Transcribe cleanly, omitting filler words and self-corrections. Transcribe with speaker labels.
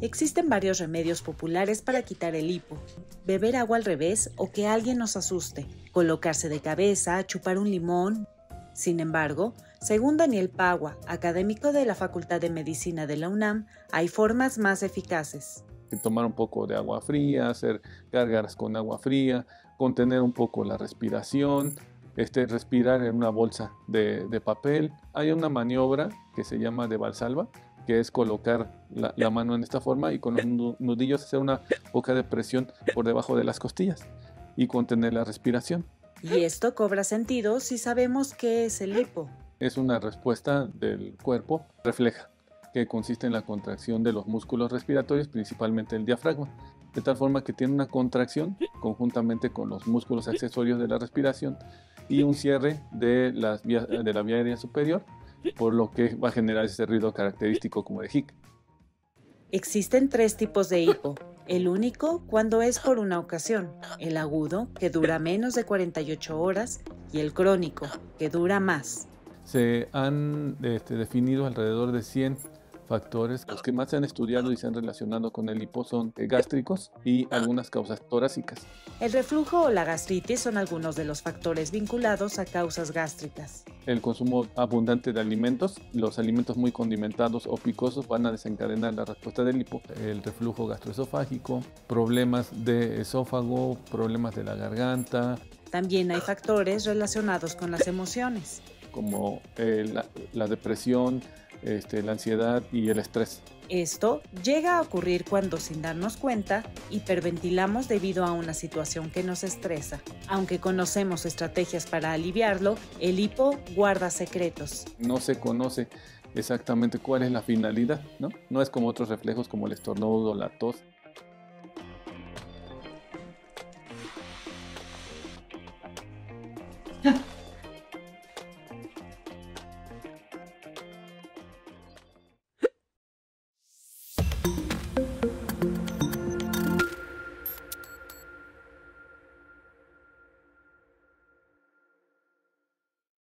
Speaker 1: Existen varios remedios populares para quitar el hipo. Beber agua al revés o que alguien nos asuste, colocarse de cabeza, chupar un limón. Sin embargo, según Daniel Pagua, académico de la Facultad de Medicina de la UNAM, hay formas más eficaces.
Speaker 2: Tomar un poco de agua fría, hacer gárgaras con agua fría, contener un poco la respiración, respirar en una bolsa de papel. Hay una maniobra que se llama de Valsalva, que es colocar la mano en esta forma y con los nudillos hacer una poca de presión por debajo de las costillas y contener la respiración.
Speaker 1: Y esto cobra sentido si sabemos qué es el hipo.
Speaker 2: Es una respuesta del cuerpo refleja, que consiste en la contracción de los músculos respiratorios, principalmente el diafragma, de tal forma que tiene una contracción conjuntamente con los músculos accesorios de la respiración y un cierre de la vía aérea superior, por lo que va a generar ese ruido característico como de hic.
Speaker 1: Existen 3 tipos de hipo. El único cuando es por una ocasión, el agudo, que dura menos de 48 horas, y el crónico, que dura más.
Speaker 2: Se han definido alrededor de 100 factores. Los que más se han estudiado y se han relacionado con el hipo son gástricos y algunas causas torácicas.
Speaker 1: El reflujo o la gastritis son algunos de los factores vinculados a causas gástricas.
Speaker 2: El consumo abundante de alimentos, los alimentos muy condimentados o picosos van a desencadenar la respuesta del hipo. El reflujo gastroesofágico, problemas de esófago, problemas de la garganta.
Speaker 1: También hay factores relacionados con las emociones,
Speaker 2: como la depresión, la ansiedad y el estrés.
Speaker 1: Esto llega a ocurrir cuando, sin darnos cuenta, hiperventilamos debido a una situación que nos estresa. Aunque conocemos estrategias para aliviarlo, el hipo guarda secretos.
Speaker 2: No se conoce exactamente cuál es la finalidad, ¿no? No es como otros reflejos como el estornudo o la tos.